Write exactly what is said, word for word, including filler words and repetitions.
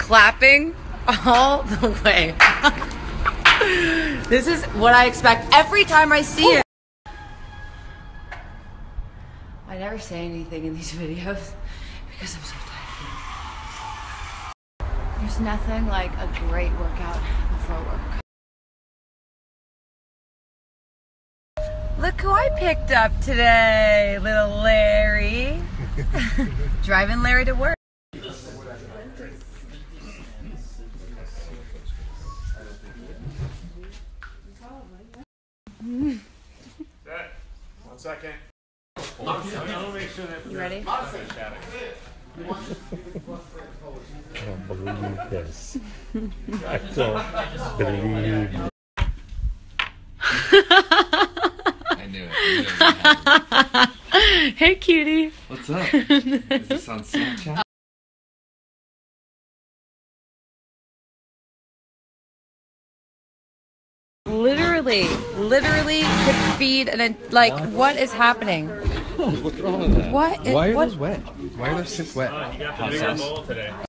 clapping all the way. This is what I expect every time I see it. I never say anything in these videos because I'm so tired. There's nothing like a great workout before work. Look who I picked up today, little Larry. Driving Larry to work. One second. You ready? I don't believe this. I don't believe it. I knew it. I knew it. Hey, cutie. What's up? Is this on Snapchat? Literally, literally could feed and like, what is happening? What's wrong with that? What? Is, Why are what? those wet? Why are those six wet? You got the bigger bowl today.